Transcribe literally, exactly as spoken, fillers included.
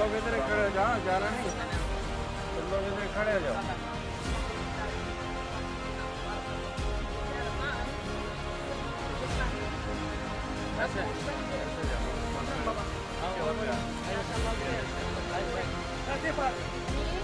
लोग इधर ही खड़े हो जाओ, जाना नहीं, तुम लोग इधर खड़े हो जाओ। ऐसे ऐसे जाओ।